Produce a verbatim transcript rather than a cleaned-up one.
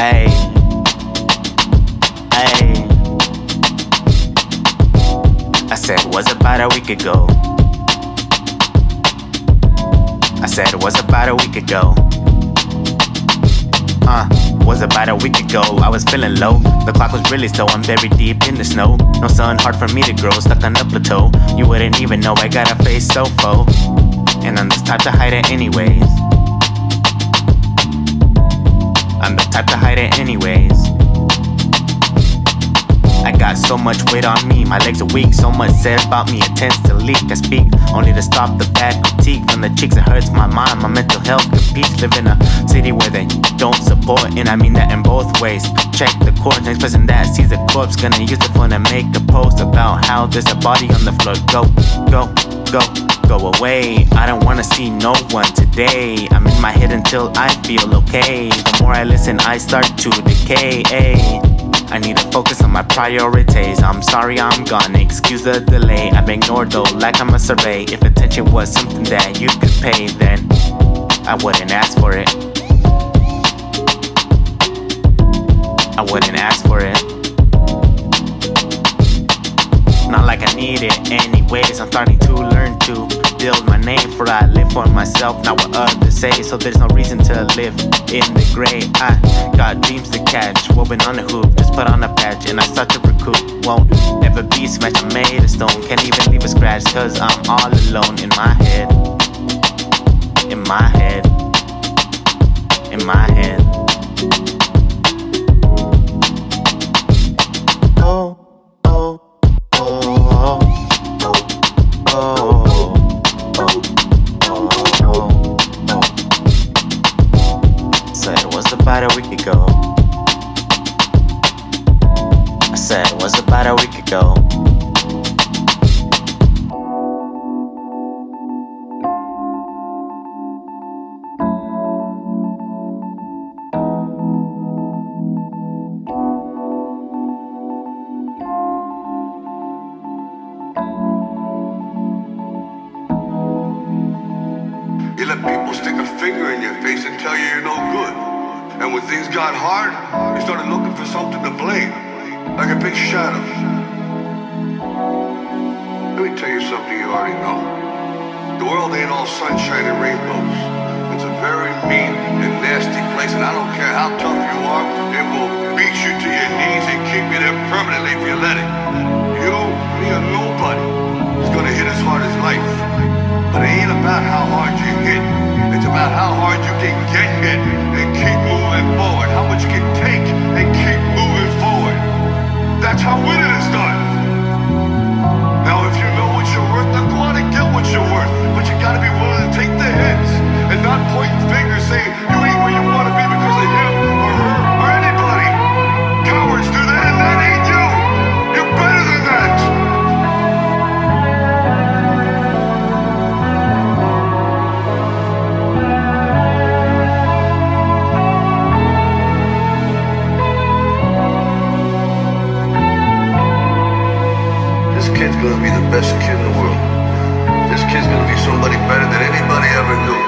Ay, ay. I said, was about a week ago. I said, was about a week ago. Uh, was about a week ago. I was feeling low. The clock was really slow. I'm very deep in the snow. No sun, hard for me to grow. Stuck on the plateau. You wouldn't even know I got a face so faux. And I'm the type to hide it anyways. I'm the type to hide it anyways. I got so much weight on me, my legs are weak. So much said about me, it tends to leak. I speak only to stop the bad critique from the cheeks. It hurts my mind, my mental health capiche. Live in a city where they don't support, and I mean that in both ways. Check the chords, next person that sees a corpse gonna use the phone to make a post about how there's a body on the floor. Go, go, go, go away. I don't wanna see no one today. I'm in my head until I feel okay. The more I listen, I start to decay. Ay. I need to focus on my priorities. I'm sorry I'm gone, excuse the delay. I'm ignored though, like I'm a survey. If attention was something that you could pay, then I wouldn't ask for it. I wouldn't ask for it. Not like I need it anyways. I'm starting to learn to build my name, for I live for myself, not what others say. So there's no reason to live in the gray. I got dreams to catch, woven on a hoop. Just put on a patch and I start to recoup. Won't ever be smashed, I'm made of stone. Can't even leave a scratch, cause I'm all alone in my head. In my head. In my head. Oh, oh, oh, oh, oh. About a week ago. I said it was about a week ago. You let people stick a finger in your face and tell you you're no good. And when things got hard, you started looking for something to blame, like a big shadow. Let me tell you something you already know. The world ain't all sunshine and rainbows. It's a very mean and nasty place, and I don't care how tough you are, it will beat you to your knees and keep you there permanently if you let it. You, me, or nobody is gonna hit as hard as life. But it ain't about how hard you hit. It's about how hard you can get hit and keep moving forward. How much you can take and keep moving forward. That's how winning is done. Now if you know what you're worth, then go out and get what you're worth. But you gotta be willing to take the hits and not pointing fingers saying you ain't where you wanna be because of him or her or anybody. Cowards do that and that ain't you. You're better than that. This kid's gonna be the best kid in the world. This kid's gonna be somebody better than anybody ever knew.